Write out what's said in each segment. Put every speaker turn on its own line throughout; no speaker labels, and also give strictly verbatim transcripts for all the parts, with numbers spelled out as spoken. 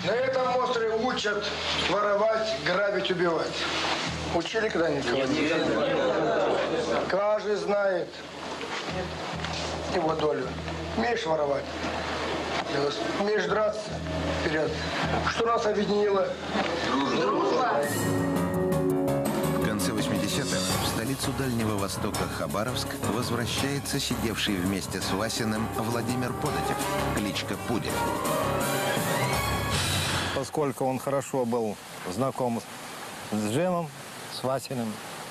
На этом острове учат воровать, грабить, убивать. Учили когда-нибудь? Каждый знает его долю. Умеешь воровать? Умеешь драться? Вперед. Что нас объединило? Дружба.
В конце восьмидесятых в столицу Дальнего Востока Хабаровск возвращается сидевший вместе с Васиным Владимир Подотев, кличка Пудель.
Поскольку он хорошо был знаком с Джемом, с Васиным,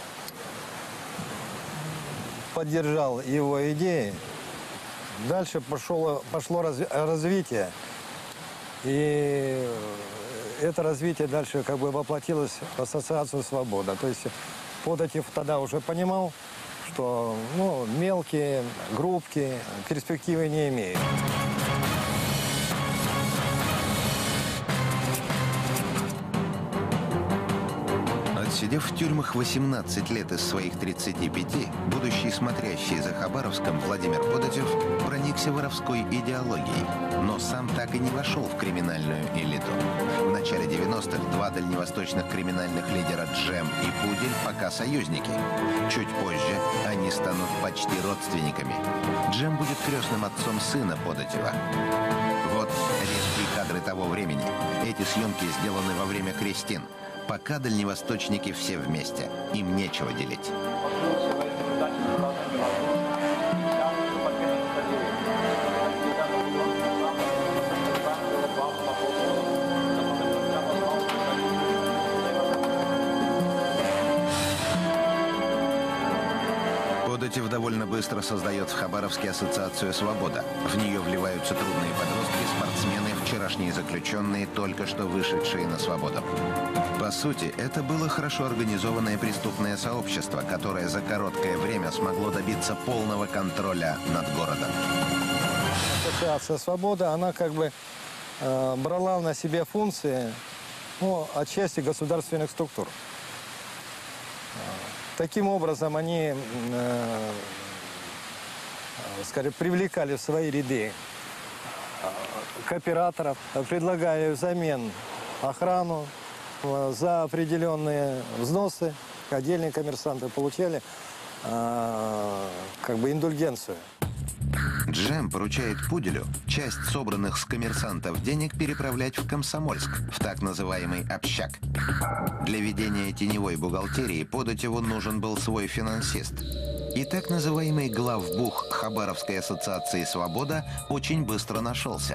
поддержал его идеи, дальше пошло, пошло разви развитие. И это развитие дальше как бы воплотилось в ассоциацию «Свобода». То есть Подотев тогда уже понимал, что ну, мелкие группки перспективы не имеют.
Отсидев в тюрьмах восемнадцать лет из своих тридцати пяти, будущий смотрящий за Хабаровском Владимир Подотев проникся воровской идеологией, но сам так и не вошел в криминальную элиту. В начале девяностых два дальневосточных криминальных лидера Джем и Пудель пока союзники. Чуть позже они станут почти родственниками. Джем будет крестным отцом сына Подотева. Вот резкие кадры того времени. Эти съемки сделаны во время крестин. Пока дальневосточники все вместе. Им нечего делить. Подотев довольно быстро создает в Хабаровске ассоциацию «Свобода». В нее вливаются трудные подростки, спортсмены, вчерашние заключенные, только что вышедшие на свободу. По сути, это было хорошо организованное преступное сообщество, которое за короткое время смогло добиться полного контроля над городом.
Ассоциация «Свобода», она как бы э, брала на себя функции, ну, отчасти государственных структур. Таким образом, они, э, скажем, привлекали в свои ряды кооператоров, предлагая взамен охрану за определенные взносы. Отдельные коммерсанты получали э, как бы индульгенцию.
Джем поручает Пуделю часть собранных с коммерсантов денег переправлять в Комсомольск, в так называемый общак. Для ведения теневой бухгалтерии Подотеву нужен был свой финансист. И так называемый главбух Хабаровской ассоциации «Свобода» очень быстро нашелся.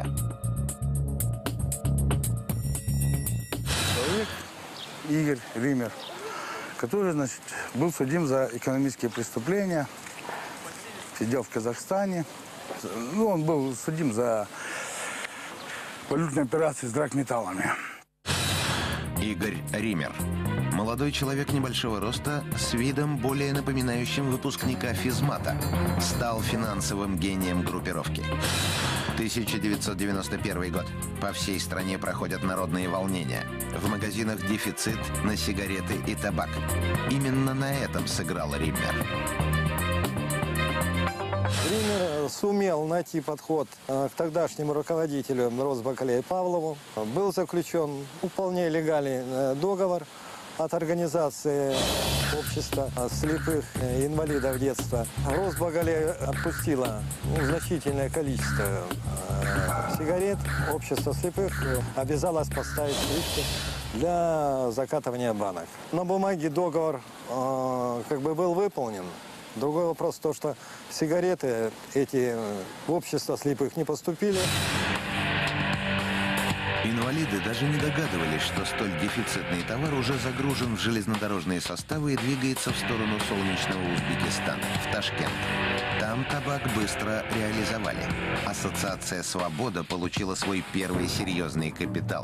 Человек Игорь Ример, который, значит, был судим за экономические преступления, сидел в Казахстане. Ну, он был судим за валютные операции с драгметаллами.
Игорь Ример. Молодой человек небольшого роста, с видом более напоминающим выпускника физмата, стал финансовым гением группировки. тысяча девятьсот девяносто первый год. По всей стране проходят народные волнения. В магазинах дефицит на сигареты и табак. Именно на этом сыграл Ример.
Ример сумел найти подход к тогдашнему руководителю Росбакалею Павлову. Был заключен вполне легальный договор от организации общества слепых инвалидов детства. Росбакалея отпустила ну, значительное количество э, сигарет. Общество слепых обязалось поставить плитки для закатывания банок. На бумаге договор э, как бы был выполнен. Другой вопрос то, что сигареты эти в общество слепых не поступили.
Инвалиды даже не догадывались, что столь дефицитный товар уже загружен в железнодорожные составы и двигается в сторону солнечного Узбекистана, в Ташкент. Там табак быстро реализовали. Ассоциация «Свобода» получила свой первый серьезный капитал.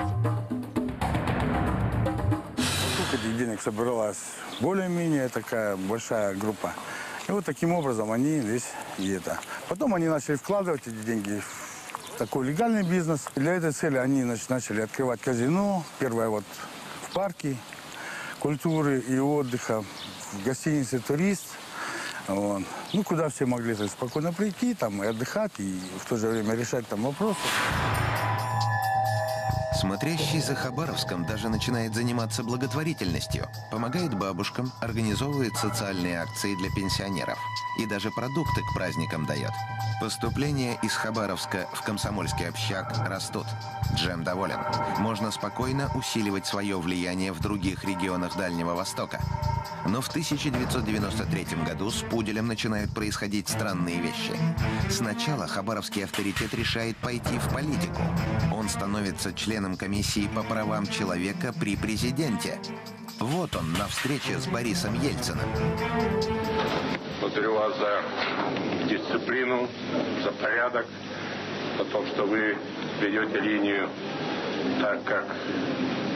Вокруг этих денег собралась более-менее такая большая группа. И вот таким образом они здесь и это. Потом они начали вкладывать эти деньги в такой легальный бизнес. И для этой цели они, значит, начали открывать казино. Первое вот в парке культуры и отдыха, в гостинице «Турист». Вот. Ну, куда все могли то есть, спокойно прийти там, и отдыхать, и в то же время решать там вопросы.
Смотрящий за Хабаровском даже начинает заниматься благотворительностью. Помогает бабушкам, организовывает социальные акции для пенсионеров. И даже продукты к праздникам дает. Поступления из Хабаровска в комсомольский общак растут. Джем доволен. Можно спокойно усиливать свое влияние в других регионах Дальнего Востока. Но в тысяча девятьсот девяносто третьем году с Пуделем начинают происходить странные вещи. Сначала хабаровский авторитет решает пойти в политику. Он становится членом комиссии по правам человека при президенте. Вот он на встрече с Борисом Ельциным.
Благодарю вас за дисциплину, за порядок, за то, что вы ведете линию так, как